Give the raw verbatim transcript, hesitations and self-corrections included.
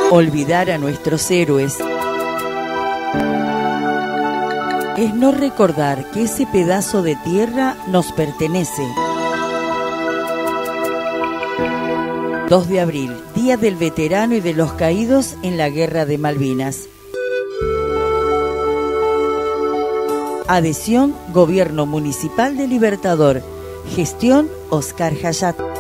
Olvidar a nuestros héroes es no recordar que ese pedazo de tierra nos pertenece. dos de abril, Día del Veterano y de los Caídos en la Guerra de Malvinas. Adhesión, Gobierno Municipal de Libertador. Gestión, Oscar Hayat.